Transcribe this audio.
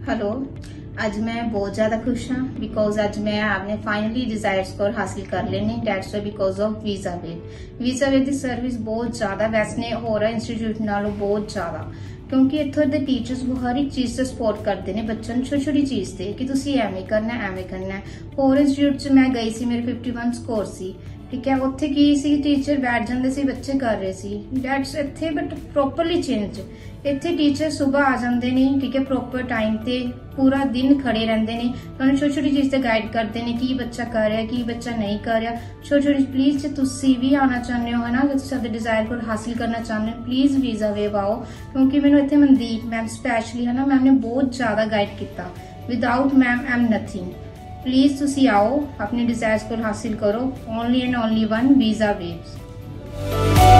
Hello. आज मैं बहुत ज़्यादा खुश हाँ बिकॉज आज मैं आपने फाइनली डिजायर्ड स्कोर हासिल कर लेने that's because of visa way की सर्विस बहुत ज़्यादा वैसे होर इंस्टीट्यूट नालों बहुत ज़्यादा क्योंकि इतों के टीचर्स वो हर एक चीज़ से सपोर्ट करते हैं बच्चों छोटी छोटी चीज़ से कि तुम एवें करना है। होर इंस्टीट्यूट च मैं गई सी मेरे 51 स्कोर सी ठीक है उत्थे की सी टीचर बैठ जाते सी बच्चे कर रहे सी डैट्स इत्थे बट प्रॉपरली चेंज इत्थे टीचर सुबह आ जाते हैं ठीक है प्रॉपर टाइम ते पूरा दिन खड़े रहते हैं उन्हें छोटी छोटी चीज़ से गाइड करते हैं कि बच्चा कर रहा कि बच्चा नहीं कर रहा छोटी छोटी प्लीज जो तुसी भी आना चाहते हो है ना अगर तुम डिजायर को हासिल करना चाहते हो प्लीज वीजा वे आओ क्योंकि मैंने इतने मनदीप मैम स्पैशली है ना मैम ने बहुत ज्यादा गाइड किया without ma'am I am nothing please तुसी आओ अपने डिजायर्स को हासिल करो only and only one Visa waves.